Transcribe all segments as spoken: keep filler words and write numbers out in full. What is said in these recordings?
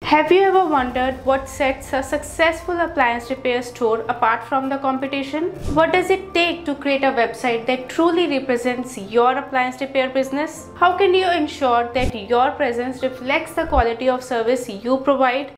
Have you ever wondered what sets a successful appliance repair store apart from the competition? What does it take to create a website that truly represents your appliance repair business? How can you ensure that your presence reflects the quality of service you provide?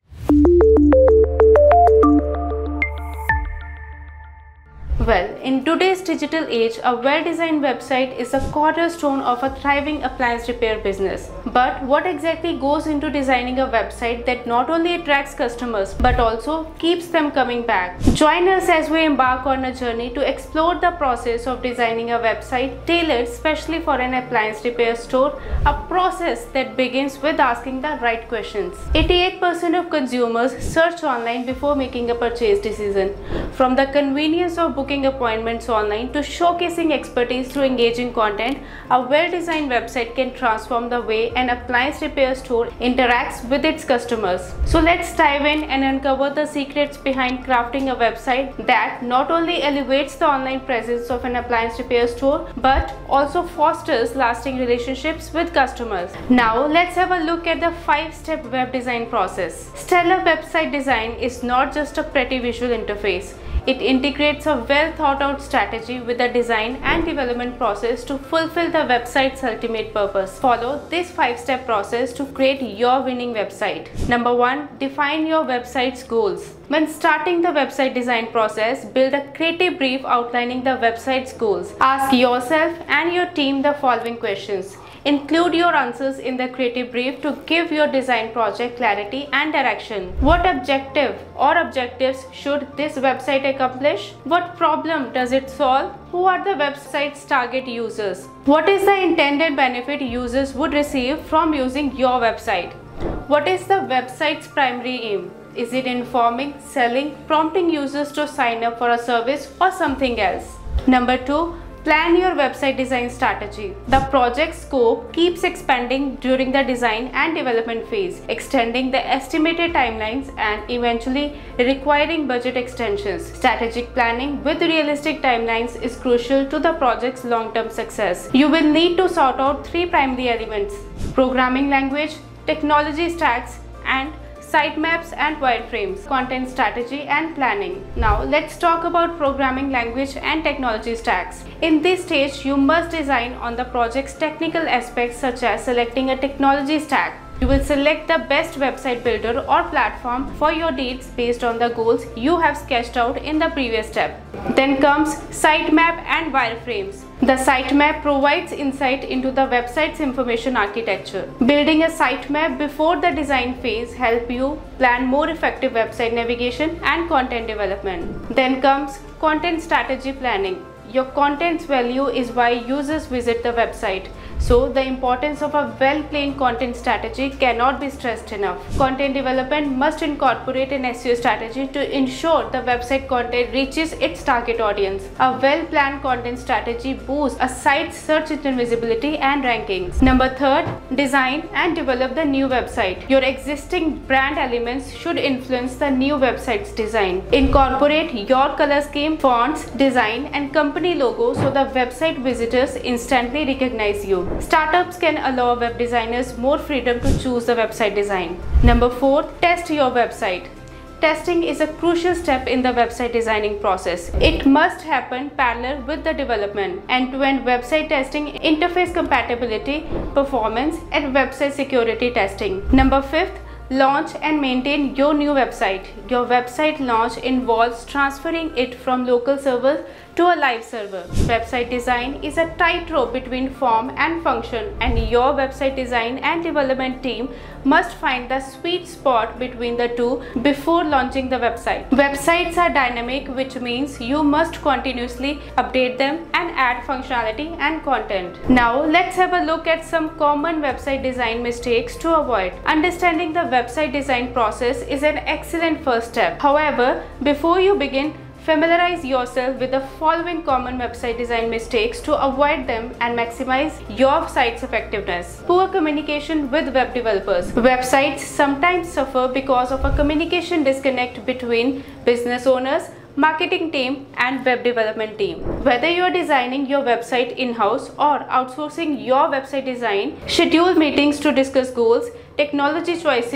Well, in today's digital age, a well-designed website is a cornerstone of a thriving appliance repair business. But what exactly goes into designing a website that not only attracts customers but also keeps them coming back? Join us as we embark on a journey to explore the process of designing a website tailored specially for an appliance repair store, a process that begins with asking the right questions. eighty-eight percent of consumers search online before making a purchase decision. From the convenience of booking appointments online to showcasing expertise through engaging content, a well-designed website can transform the way an appliance repair store interacts with its customers. So let's dive in and uncover the secrets behind crafting a website that not only elevates the online presence of an appliance repair store but also fosters lasting relationships with customers. Now let's have a look at the five-step web design process. Stellar website design is not just a pretty visual interface. It integrates a well-thought-out strategy with the design and development process to fulfill the website's ultimate purpose. Follow this five-step process to create your winning website. Number one, define your website's goals. When starting the website design process, build a creative brief outlining the website's goals. Ask yourself and your team the following questions. Include your answers in the creative brief to give your design project clarity and direction. What objective or objectives should this website accomplish? What problem does it solve? Who are the website's target users? What is the intended benefit users would receive from using your website? What is the website's primary aim? Is it informing, selling, prompting users to sign up for a service or something else? Number two, plan your website design strategy. The project scope keeps expanding during the design and development phase, extending the estimated timelines and eventually requiring budget extensions. Strategic planning with realistic timelines is crucial to the project's long-term success. You will need to sort out three primary elements: programming language, technology stacks, and sitemaps and wireframes, content strategy and planning. Now let's talk about programming language and technology stacks. In this stage, you must design on the project's technical aspects such as selecting a technology stack. You will select the best website builder or platform for your needs based on the goals you have sketched out in the previous step. Then comes sitemap and wireframes. The sitemap provides insight into the website's information architecture. Building a sitemap before the design phase helps you plan more effective website navigation and content development. Then comes content strategy planning. Your content's value is why users visit the website. So the importance of a well-planned content strategy cannot be stressed enough. Content development must incorporate an S E O strategy to ensure the website content reaches its target audience. A well-planned content strategy boosts a site's search engine visibility and rankings. Number third, design and develop the new website. Your existing brand elements should influence the new website's design. Incorporate your color scheme, fonts, design, and company logo so the website visitors instantly recognize you. Startups can allow web designers more freedom to choose the website design. Number four, test your website. Testing is a crucial step in the website designing process. It must happen parallel with the development. End-to-end website testing, interface compatibility, performance, and website security testing. Number fifth, launch and maintain your new website. Your website launch involves transferring it from local servers to a live server. Website design is a tightrope between form and function, and your website design and development team must find the sweet spot between the two before launching the website. Websites are dynamic, which means you must continuously update them and add functionality and content. Now let's have a look at some common website design mistakes to avoid. Understanding the website design process is an excellent first step. However, before you begin, familiarize yourself with the following common website design mistakes to avoid them and maximize your site's effectiveness. Poor communication with web developers. Websites sometimes suffer because of a communication disconnect between business owners, marketing team, and web development team. Whether you are designing your website in-house or outsourcing your website design, schedule meetings to discuss goals, technology choices,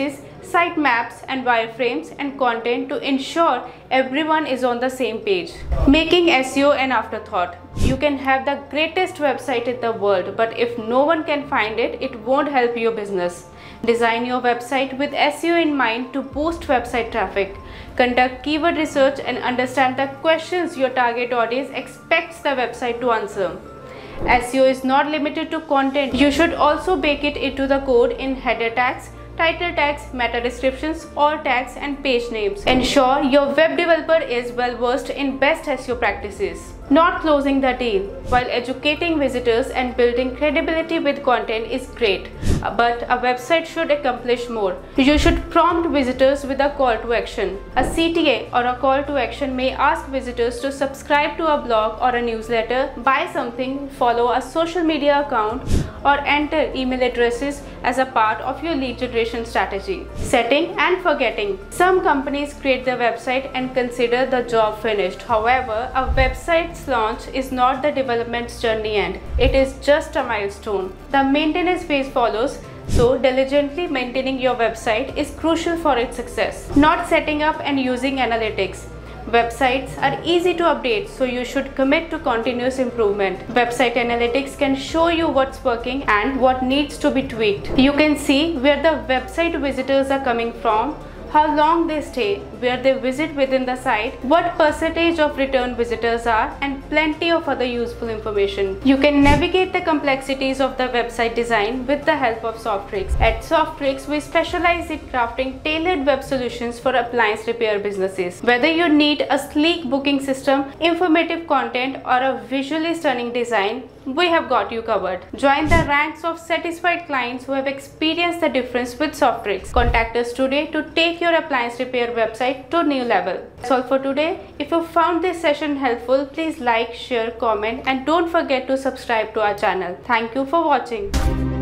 site maps and wireframes and content to ensure everyone is on the same page. Making S E O an afterthought. You can have the greatest website in the world, but if no one can find it, it won't help your business. Design your website with S E O in mind to boost website traffic. Conduct keyword research and understand the questions your target audience expects the website to answer. S E O is not limited to content. You should also bake it into the code in header tags, title tags, meta descriptions, alt tags and page names. Ensure your web developer is well versed in best S E O practices. Not closing the deal. While educating visitors and building credibility with content is great, but a website should accomplish more. You should prompt visitors with a call to action. A C T A or a call to action may ask visitors to subscribe to a blog or a newsletter, buy something, follow a social media account, or enter email addresses as a part of your lead generation strategy. Setting and forgetting. Some companies create their website and consider the job finished. However, a website's launch is not the development's journey end. It is just a milestone. The maintenance phase follows, so diligently maintaining your website is crucial for its success. Not setting up and using analytics. Websites are easy to update, so you should commit to continuous improvement. Website analytics can show you what's working and what needs to be tweaked. You can see where the website visitors are coming from, how long they stay, where they visit within the site, what percentage of return visitors are, and plenty of other useful information. You can navigate the complexities of the website design with the help of Softrix. At Softrix, we specialize in crafting tailored web solutions for appliance repair businesses. Whether you need a sleek booking system, informative content, or a visually stunning design, we have got you covered. Join the ranks of satisfied clients who have experienced the difference with Softrix. Contact us today to take your appliance repair website to a new level. That's all for today. If you found this session helpful, please like, share, comment, and don't forget to subscribe to our channel. Thank you for watching.